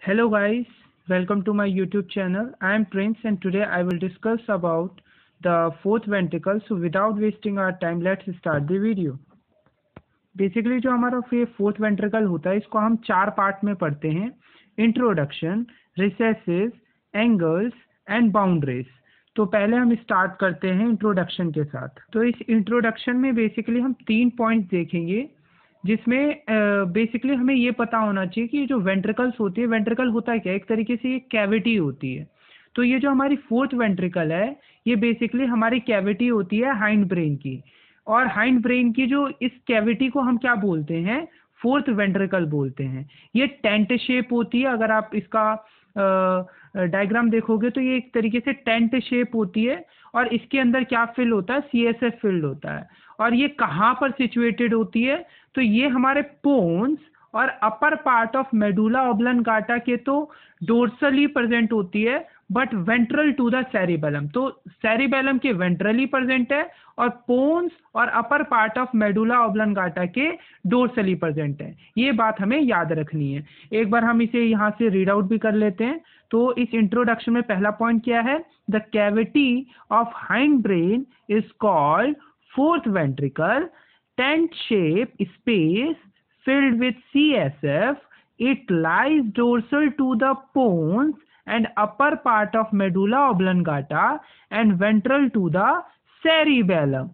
Hello guys, welcome to my YouTube channel. I am Prince and today I will discuss about the fourth ventricle. So without wasting our time, let's start the video. Basically जो हमारा fourth ventricle होता है इसको हम चार part में पढ़ते हैं: introduction, recesses, angles and boundaries. तो पहले हम स्टार्ट करते हैं इंट्रोडक्शन के साथ। तो इस इंट्रोडक्शन में बेसिकली हम 3 पॉइंट्स देखेंगे, जिसमें बेसिकली हमें ये पता होना चाहिए कि जो वेंट्रिकल्स होती है, वेंट्रिकल होता है क्या, एक तरीके से ये कैविटी होती है। तो ये जो हमारी फोर्थ वेंट्रिकल है ये बेसिकली हमारी कैविटी होती है हाइंड ब्रेन की, और हाइंड ब्रेन की जो इस कैविटी को हम क्या बोलते हैं, फोर्थ वेंट्रिकल बोलते हैं। ये टेंट शेप होती है। अगर आप इसका डायग्राम देखोगे तो ये एक तरीके से टेंट शेप होती है, और इसके अंदर क्या फिल होता है, सीएसएफ फिल्ड होता है। और ये कहाँ पर सिचुएटेड होती है, तो ये हमारे पोन्स और upper part of medulla oblongata के तो डोर्सली प्रेजेंट होती है, but ventral to the cerebellum. तो सेरिबेलम के वेंट्रली प्रेजेंट है और पोन्स और upper part of medulla oblongata के डोर्सली प्रेजेंट है। ये बात हमें याद रखनी है। एक बार हम इसे यहाँ से रीड आउट भी कर लेते हैं। तो इस इंट्रोडक्शन में पहला पॉइंट क्या है, the cavity of hind brain is called fourth ventricle, tent shape space filled with CSF. It lies dorsal to the pons and upper part of medulla oblongata and ventral to the cerebellum.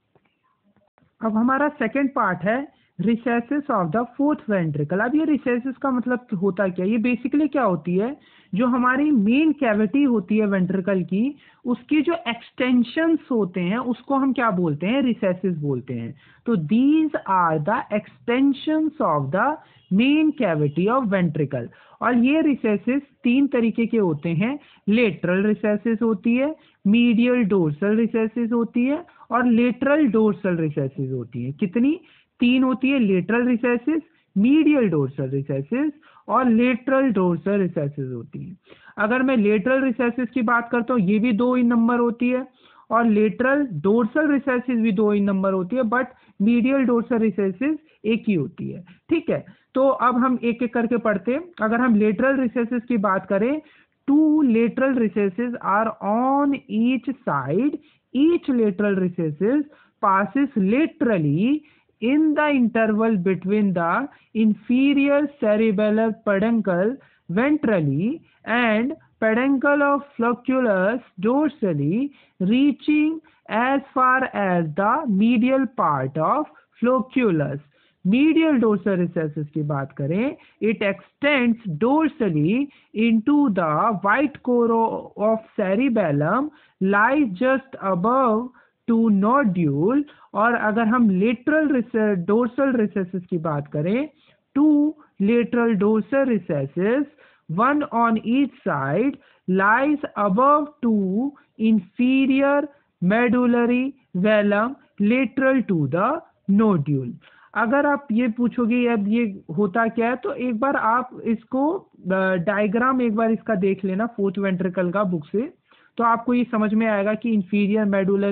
अब हमारा second part है recesses of the fourth ventricle. अब ये recesses का मतलब होता क्या, ये बेसिकली क्या होती है, जो हमारी मेन कैविटी होती है वेंट्रिकल की, उसकी जो एक्सटेंशंस होते हैं उसको हम क्या बोलते हैं, रिसेसेस बोलते हैं। तो these are the extensions of the main cavity of ventricle. और ये रिसेसेस 3 तरीके के होते हैं। लेटरल रिसेसेस होती है, मीडियल डोर्सल रिसेसेस होती है, और लेटरल डोर्सल रिसेसेस होती है। कितनी? 3 होती है, lateral recesses, medial dorsal recesses और लेटरल डोर्सल रिसेसेस होती है। अगर मैं लेटरल रिसेसेस की बात करता हूँ, ये भी 2 इन नंबर होती है, और लेटरल डोर्सल रिसेसेस भी 2 इन नंबर होती है, बट मीडियल डोर्सल रिसेसेस एक ही होती है। ठीक है, तो अब हम एक एक करके पढ़ते हैं। अगर हम लेटरल रिसेसेस की बात करें, 2 lateral recesses are on each side. Each lateral recesses passes laterally in the interval between the inferior cerebellar peduncle ventrally and peduncle of flocculus dorsally, reaching as far as the medial part of flocculus. Medial dorsal recesses की बात करें, it extends dorsally into the white core of cerebellum, lies just above to nodule. और अगर हम lateral dorsal recesses की बात करें, 2 lateral dorsal recesses, 1 on each side, lies above to inferior medullary velum lateral to the nodule. अगर आप ये पूछोगे अब ये होता क्या है, तो एक बार आप इसको डायग्राम एक बार इसका देख लेना फोर्थ वेंट्रिकल का बुक से, तो आपको ये समझ में आएगा कि इंफीरियर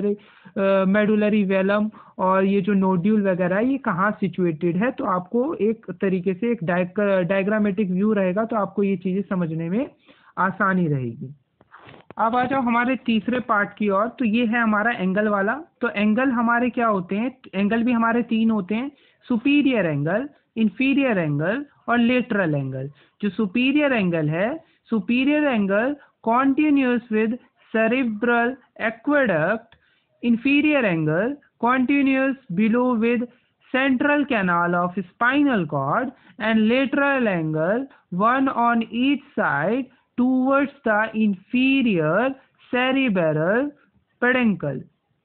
मेडुलरी वेलम और ये जो नोड्यूल वगैरह है ये कहाँ सिचुएटेड है। तो आपको एक तरीके से एक डायग्रामेटिक व्यू रहेगा, तो आपको ये चीज़ें समझने में आसानी रहेगी। अब आ जाओ हमारे तीसरे पार्ट की ओर। तो ये है हमारा एंगल वाला। तो एंगल हमारे क्या होते हैं, एंगल भी हमारे 3 होते हैं: सुपीरियर एंगल, इंफीरियर एंगल और लेटरल एंगल। जो सुपीरियर एंगल है, superior angle continuous with cerebral aqueduct, inferior angle continuous below with central canal of spinal cord, and lateral angle 1 on each side towards the inferior cerebral peduncle.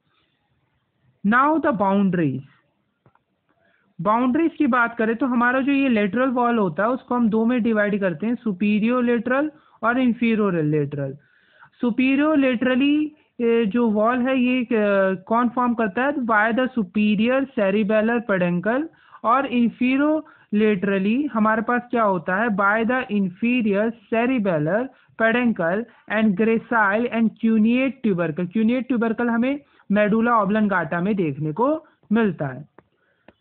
Now the boundaries. Boundaries की बात करें तो हमारा जो ये lateral wall होता है उसको हम 2 में डिवाइड करते हैं, सुपीरियर लेटरल और इंफीरियर लेटरल। सुपीरियर लेटरली जो वॉल है ये कौन फॉर्म करता है, by the superior cerebellar peduncle. और इंफीरियर लेटरली हमारे पास क्या होता है, by the inferior cerebellar peduncle and gracile and cuneate tubercle. Cuneate tubercle हमें मेडुला ऑब्लंगाटा में देखने को मिलता है।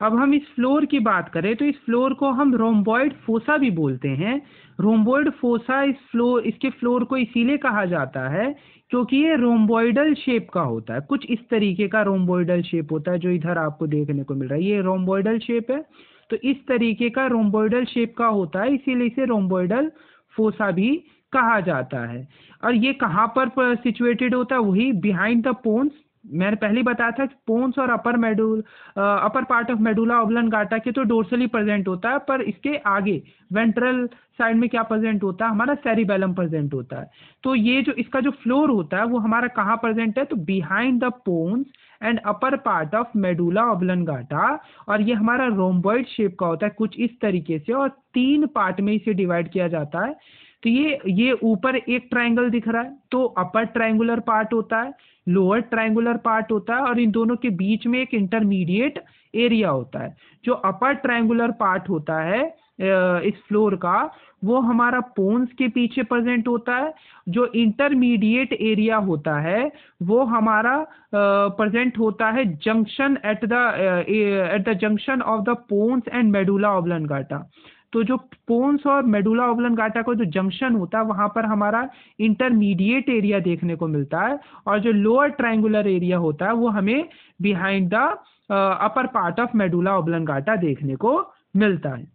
अब हम इस फ्लोर की बात करें तो इस फ्लोर को हम रोम्बॉइड फोसा भी बोलते हैं। रोम्बॉइड फोसा इसके फ्लोर को इसीलिए कहा जाता है क्योंकि ये रोम्बॉइडल शेप का होता है। कुछ इस तरीके का रोम्बॉइडल शेप होता है जो इधर आपको देखने को मिल रहा है, ये रोम्बॉइडल शेप है। तो इस तरीके का रोम्बॉइडल शेप का होता है, इसीलिए इसे रोम्बॉइडल फोसा भी कहा जाता है। और ये कहाँ पर सिचुएटेड होता है? वही बिहाइंड द पोन्स। मैंने पहले ही बताया था कि पोन्स और upper part of medulla oblongata के तो डोर्सली प्रेजेंट होता है, पर इसके आगे वेंट्रल साइड में क्या प्रेजेंट होता है? हमारा सेरिबेलम प्रेजेंट होता है। तो ये जो इसका जो फ्लोर होता है वो हमारा कहाँ प्रेजेंट है? तो behind the pons and upper part of medulla oblongata. और ये हमारा रोम्बॉइड शेप का होता है कुछ इस तरीके से, और 3 पार्ट में इसे डिवाइड किया जाता है। तो ये ऊपर एक ट्रायंगल दिख रहा है तो अपर ट्रायंगुलर पार्ट होता है, लोअर ट्रायंगुलर पार्ट होता है, और इन दोनों के बीच में एक इंटरमीडिएट एरिया होता है। जो अपर ट्रायंगुलर पार्ट होता है इस फ्लोर का, वो हमारा पोन्स के पीछे प्रेजेंट होता है। जो इंटरमीडिएट एरिया होता है वो हमारा प्रेजेंट होता है junction at the junction of the pons and medulla oblongata. तो जो पोन्स और मेडुला ऑब्लंगाटा का जो जंक्शन होता है वहां पर हमारा इंटरमीडिएट एरिया देखने को मिलता है, और जो लोअर ट्रायंगुलर एरिया होता है वो हमें behind the upper part of medulla oblongata देखने को मिलता है।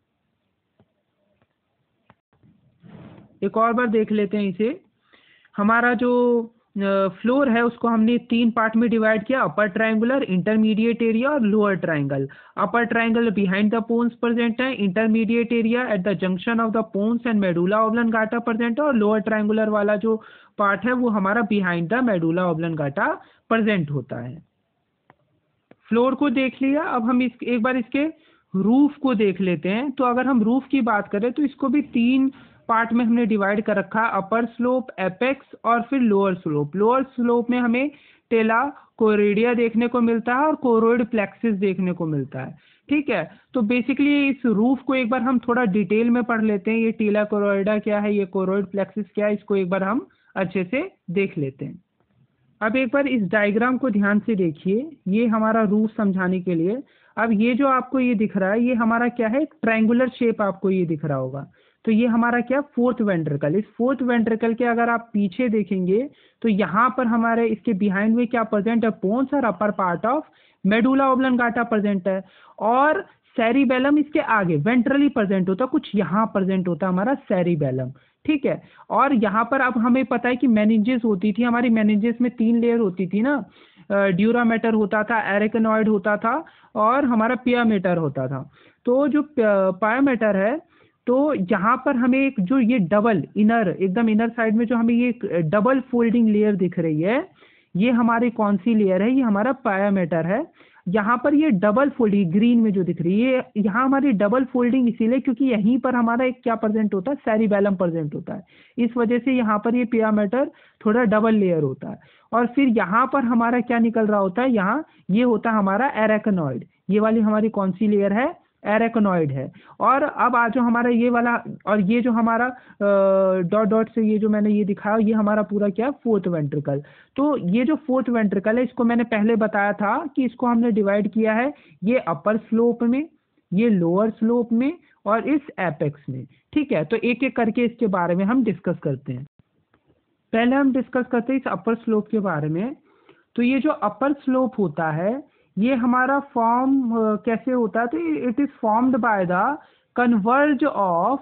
एक और बार देख लेते हैं इसे। हमारा जो फ्लोर है उसको हमने 3 पार्ट में डिवाइड किया, अपर ट्रायंगुलर, इंटरमीडिएट एरिया और lower triangle. Upper triangle behind the pons present है, intermediate area at the junction of the pons and medulla oblongata present है, और लोअर ट्रायंगुलर वाला जो पार्ट है वो हमारा behind the medulla oblongata present होता है। फ्लोर को देख लिया, अब हम एक बार इसके रूफ को देख लेते हैं। तो अगर हम रूफ की बात करें तो इसको भी 3 पार्ट में हमने डिवाइड कर रखा है, अपर स्लोप, एपेक्स और फिर लोअर स्लोप। लोअर स्लोप में हमें टेला कोरोइडिया देखने को मिलता है और कोरोइड प्लेक्सिस देखने को मिलता है। ठीक है, तो बेसिकली इस रूफ को एक बार हम थोड़ा डिटेल में पढ़ लेते हैं। ये टेला कोरोइडा क्या है, ये कोरोइड प्लेक्सिस क्या है, इसको एक बार हम अच्छे से देख लेते हैं। अब एक बार इस डायग्राम को ध्यान से देखिए, ये हमारा रूफ समझाने के लिए। अब ये जो आपको ये दिख रहा है ये हमारा क्या है? ट्रायंगुलर शेप आपको ये दिख रहा होगा। तो ये हमारा क्या? Fourth ventricle. इस फोर्थ वेंट्रिकल के अगर आप पीछे देखेंगे तो यहाँ पर हमारे इसके बिहाइंड में क्या प्रेजेंट है? पोन्स और upper part of medulla oblongata present है, और सेरिबेलम इसके आगे वेंट्रली प्रेजेंट होता है, कुछ यहाँ प्रेजेंट होता है हमारा सेरिबेलम। ठीक है, और यहाँ पर अब हमें पता है कि मेनिंजेस होती थी हमारी। मेनिंजेस में 3 लेयर होती थी ना, ड्यूरामेटर होता था, एरेकनॉइड होता था और हमारा पियामेटर होता था। तो जो पायामेटर है, तो यहाँ पर हमें एक जो ये डबल इनर, एकदम इनर साइड में जो हमें ये डबल फोल्डिंग लेयर दिख रही है, ये हमारी कौन सी लेयर है? ये हमारा पायामेटर है। यहाँ पर ये डबल फोल्डिंग ग्रीन में जो दिख रही है, यहाँ हमारी डबल फोल्डिंग इसीलिए क्योंकि यहीं पर हमारा एक क्या प्रेजेंट होता है? सेरिबेलम प्रेजेंट होता है। इस वजह से यहाँ पर ये पियामेटर थोड़ा डबल लेयर होता है। और फिर यहाँ पर हमारा क्या निकल रहा होता है? यहाँ ये होता है हमारा एरेकनॉइड। ये वाली हमारी कौन सी लेयर है? एरेकनॉइड है। और अब आज जो हमारा ये वाला, और ये जो हमारा डॉट डॉट से ये जो मैंने ये दिखाया, ये हमारा पूरा क्या? Fourth ventricle. तो ये जो फोर्थ वेंट्रिकल है इसको मैंने पहले बताया था कि इसको हमने डिवाइड किया है ये अपर स्लोप में, ये लोअर स्लोप में और इस एपेक्स में। ठीक है, तो एक एक करके इसके बारे में हम डिस्कस करते हैं। पहले हम डिस्कस करते हैं इस अपर स्लोप के बारे में। तो ये जो अपर स्लोप होता है ये हमारा फॉर्म कैसे होता है? तो it is formed by the converge of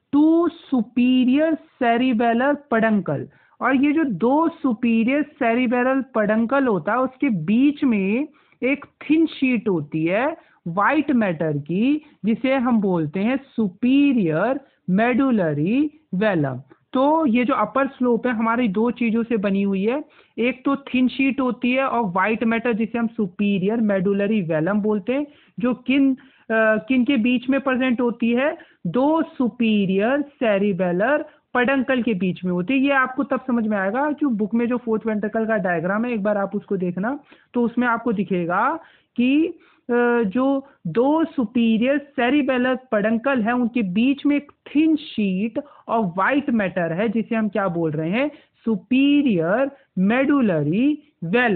2 superior cerebellar peduncle. और ये जो 2 सुपीरियर सेरिबेरल पेडंकल होता है उसके बीच में एक थिन शीट होती है वाइट मैटर की, जिसे हम बोलते हैं सुपीरियर मेडुलरी वेलम। तो ये जो अपर स्लोप है हमारी 2 चीजों से बनी हुई है, एक तो थिन शीट होती है और वाइट मैटर जिसे हम सुपीरियर मेडुलरी वेलम बोलते हैं, जो किन के बीच में प्रेजेंट होती है? 2 सुपीरियर सेरिबेलर पेडंकल के बीच में होती है। ये आपको तब समझ में आएगा कि बुक में जो फोर्थ वेंट्रिकल का डायग्राम है एक बार आप उसको देखना, तो उसमें आपको दिखेगा कि जो 2 सुपीरियर सेरिबेलर पेडंकल है उनके बीच में एक थिन शीट और वाइट मैटर है जिसे हम क्या बोल रहे हैं? Superior medullary velum.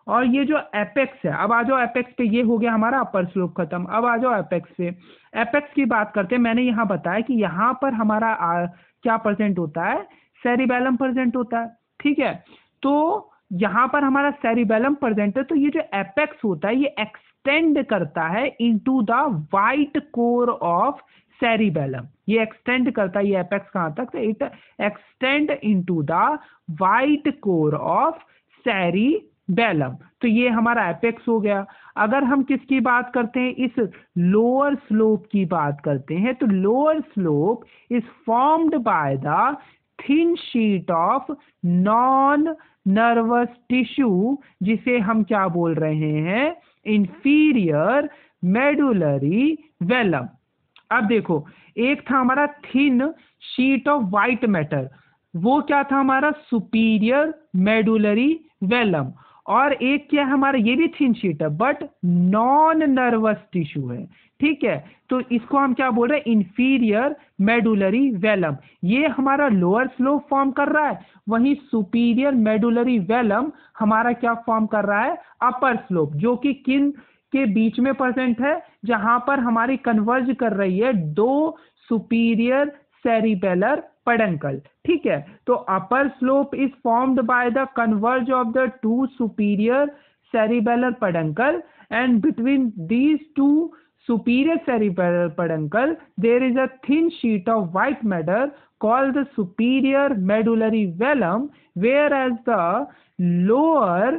और ये जो एपेक्स है, अब आ जाओ एपेक्स पे, ये हो गया हमारा अपर स्लोप खत्म। अब आ जाओ एपेक्स पे। एपेक्स की बात करते हैं। मैंने यहाँ बताया कि यहाँ पर हमारा क्या प्रेजेंट होता है, सेरिबेलम प्रेजेंट होता है, ठीक है। तो यहाँ पर हमारा सेरिबेलम प्रेजेंट है, तो ये जो एपेक्स होता है ये एक्सटेंड करता है into the white core of cerebellum. ये एक्सटेंड करता है, ये एपेक्स कहाँ तक, it extend into the white core of cerebellum. तो ये हमारा एपेक्स हो गया। अगर हम किसकी बात करते हैं, इस लोअर स्लोप की बात करते हैं, तो lower slope is formed by the thin sheet of non nervous tissue, जिसे हम क्या बोल रहे हैं, इंफीरियर मेडुलरी वेलम। अब देखो, एक था हमारा thin sheet of white matter, वो क्या था हमारा सुपीरियर मेडुलरी वेलम। और एक क्या है हमारा, ये भी थिन शीट है बट नॉन नर्वस टिश्यू है, ठीक है। तो इसको हम क्या बोल रहे हैं, इंफीरियर मेडुलरी वेलम। ये हमारा लोअर स्लोप फॉर्म कर रहा है, वहीं सुपीरियर मेडुलरी वेलम हमारा क्या फॉर्म कर रहा है, अपर स्लोप, जो कि किन के बीच में प्रेजेंट है, जहां पर हमारी कन्वर्ज कर रही है दो सुपीरियर सेरिबेलर पेडंकल, ठीक है। तो upper slope is formed by the converge of the two superior cerebellar peduncle, and between these two superior cerebellar peduncle there is a thin sheet of white matter called the superior medullary velum, whereas the lower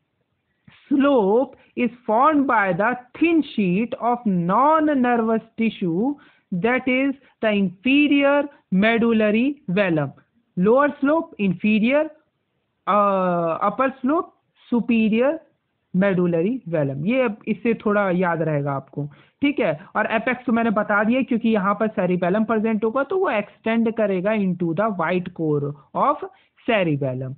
slope is formed by the thin sheet of non-nervous tissue, that is the inferior medullary velum. Lower slope inferior, upper slope superior medullary velum. ये इससे थोड़ा याद रहेगा आपको, ठीक है। और apex तो मैंने बता दिया, क्योंकि यहाँ पर सेरिबेलम प्रेजेंट होगा तो वो एक्सटेंड करेगा into the white core of cerebellum.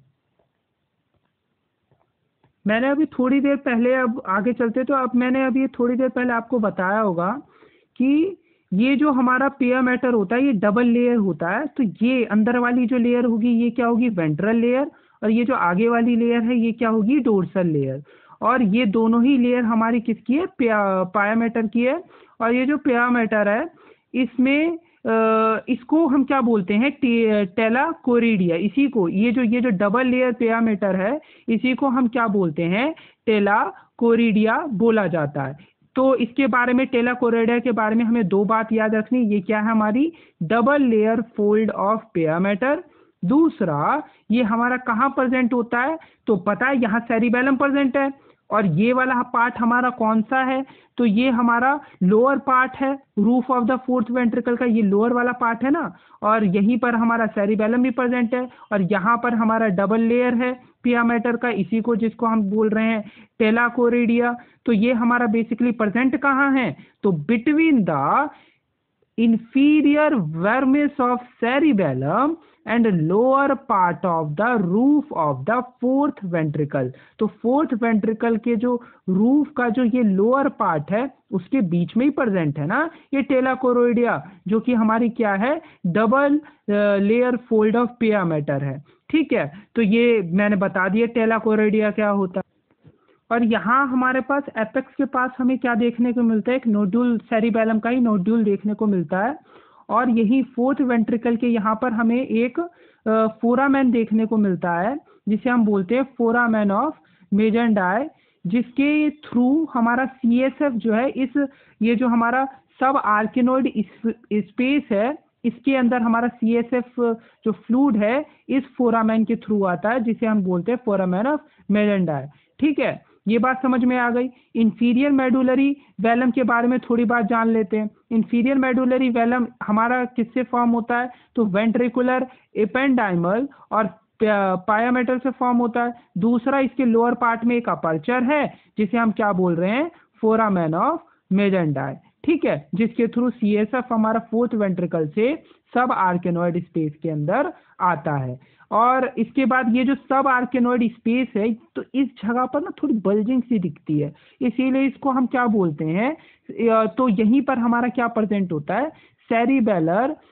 मैंने अभी थोड़ी देर पहले, अब आगे चलते, तो अब मैंने अभी थोड़ी देर पहले आपको बताया होगा कि ये जो हमारा पिया मैटर होता है ये डबल लेयर होता है। तो ये अंदर वाली जो लेयर होगी ये क्या होगी, वेंट्रल लेयर, और ये जो आगे वाली लेयर है ये क्या होगी, डोर्सल लेयर। और ये दोनों ही लेयर हमारी किसकी है, पाया मैटर की है। और ये जो पिया मैटर है इसमें इसको हम क्या बोलते हैं, टेला कोरिडिया। इसी को, ये जो डबल लेयर पिया मैटर है इसी को हम क्या बोलते हैं, टेला कोरिडिया बोला जाता है। तो इसके बारे में, टेला कोरिडिया के बारे में हमें दो बात याद रखनी, ये क्या है हमारी double layer fold of pia mater. दूसरा, ये हमारा कहाँ प्रेजेंट होता है, तो पता है यहाँ सेरिबेलम प्रेजेंट है। और ये वाला पार्ट हमारा कौन सा है, तो ये हमारा लोअर पार्ट है, roof of the fourth ventricle का ये लोअर वाला पार्ट है ना। और यहीं पर हमारा सेरिबेलम भी प्रेजेंट है, और यहाँ पर हमारा डबल लेयर है पिया मैटर का, इसी को जिसको हम बोल रहे हैं टेला कोरिडिया। तो ये हमारा बेसिकली प्रेजेंट कहाँ है, तो between the inferior vermis of cerebellum and lower part of the roof of the fourth ventricle। तो फोर्थ वेंट्रिकल के जो रूफ का जो ये लोअर पार्ट है उसके बीच में ही प्रेजेंट है ना ये टेला कोरोइडिया, जो कि हमारी क्या है, double layer fold of pia mater है, ठीक है। तो ये मैंने बता दिया टेला कोरोइडिया क्या होता है। और यहाँ हमारे पास एपेक्स के पास हमें क्या देखने को मिलता है, एक नोड्यूल, सेरिबेलम का ही नोड्यूल देखने को मिलता है। और यही फोर्थ वेंट्रिकल के यहाँ पर हमें एक फोरामेन देखने को मिलता है, जिसे हम बोलते हैं फोरामेन ऑफ मेजेंडाई, जिसके थ्रू हमारा CSF जो है, इस ये जो हमारा सब आर्किनोइड स्पेस है इसके अंदर हमारा CSF जो फ्लूइड है इस फोरामेन के थ्रू आता है, जिसे हम बोलते हैं फोरामेन ऑफ मेजेंडाई, ठीक है। ये बात समझ में आ गई। इंफीरियर मेडुलरी वेलम के बारे में थोड़ी बात जान लेते हैं। इंफीरियर मेडुलरी वेलम हमारा किससे फॉर्म होता है, तो वेंट्रिकुलर एपेंडाइमल और पाया मैटर से फॉर्म होता है। दूसरा, इसके लोअर पार्ट में एक अपर्चर है जिसे हम क्या बोल रहे हैं, फोरामेन ऑफ मेजेंडाई, ठीक है, जिसके थ्रू CSF हमारा फोर्थ वेंट्रिकल से सब आर्केनोइड स्पेस के अंदर आता है। और इसके बाद ये जो सब आर्केनोइड स्पेस है, तो इस जगह पर ना थोड़ी बल्जिंग सी दिखती है, इसीलिए इसको हम क्या बोलते हैं, तो यहीं पर हमारा क्या प्रेजेंट होता है, सेरिबेलर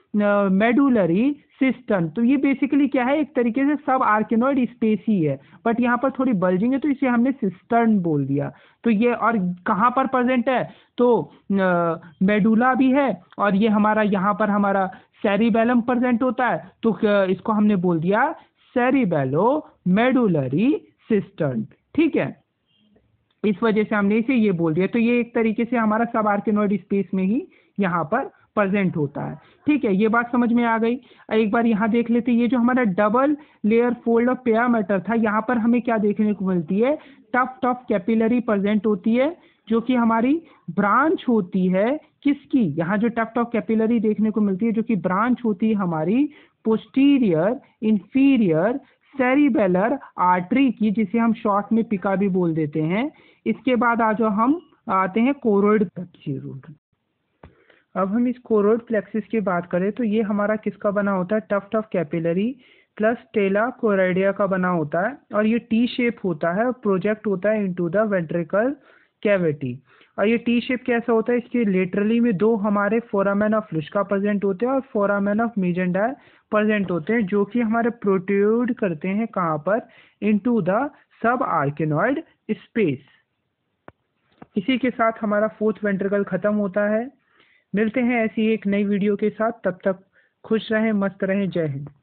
मेडुलरी सिस्टम। तो ये बेसिकली क्या है, एक तरीके से सब आर्किनॉइड स्पेस ही है, बट यहाँ पर थोड़ी बल्जिंग है तो इसे हमने सिस्टर्न बोल दिया। तो ये और कहाँ पर प्रेजेंट है, तो मेडुला भी है, और ये हमारा यहाँ पर हमारा सेरिबेलम प्रेजेंट होता है, तो इसको हमने बोल दिया सेरिबेलो मेडुलरी सिस्टम। ठीक है, इस वजह से हमने इसे ये बोल दिया। तो ये एक तरीके से हमारा सब आर्किनॉइड स्पेस में ही यहाँ पर प्रेजेंट होता है। ठीक है, ये बात समझ में आ गई। एक बार यहाँ देख लेते हैं, ये जो हमारा double layer fold of pia mater था, यहाँ पर हमें क्या देखने को मिलती है, टफ टफ कैपिलरी प्रेजेंट होती है, जो कि हमारी ब्रांच होती है किसकी, यहाँ जो टफ टफ कैपिलरी देखने को मिलती है जो कि ब्रांच होती है हमारी पोस्टीरियर इंफीरियर सेरिबेलर आर्टरी की, जिसे हम शॉर्ट में पिका भी बोल देते हैं। इसके बाद आज हम आते हैं कोरोइड प्लेक्सिस। अब हम इस कोरोइड प्लेक्सिस की बात करें तो ये हमारा किसका बना होता है, tuft of capillary plus tela choroidea का बना होता है, और ये टी शेप होता है और प्रोजेक्ट होता है इनटू द वेंट्रिकल कैविटी। और ये टी शेप कैसा होता है, इसके लेटरली में दो हमारे फोरामेन ऑफ लुस्का प्रेजेंट होते हैं और फोरामेन ऑफ मेजेंडाई प्रेजेंट होते हैं, जो कि हमारे प्रोट्रूड करते हैं कहाँ पर, इनटू द सब आर्किनॉइड स्पेस। इसी के साथ हमारा फोर्थ वेंट्रिकल खत्म होता है। मिलते हैं ऐसी एक नई वीडियो के साथ, तब तक खुश रहें, मस्त रहें, जय हिंद।